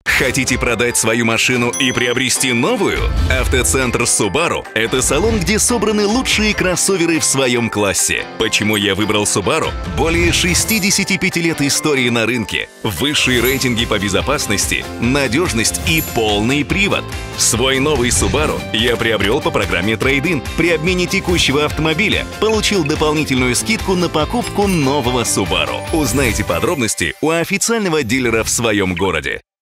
Хотите продать свою машину и приобрести новую? Автоцентр Subaru – это салон, где собраны лучшие кроссоверы в своем классе. Почему я выбрал Subaru? Более 65 лет истории на рынке, высшие рейтинги по безопасности, надежность и полный привод. Свой новый Subaru я приобрел по программе Trade-in. При обмене текущего автомобиля получил дополнительную скидку на покупку нового Subaru. Узнайте подробности у официального дилера в своем городе.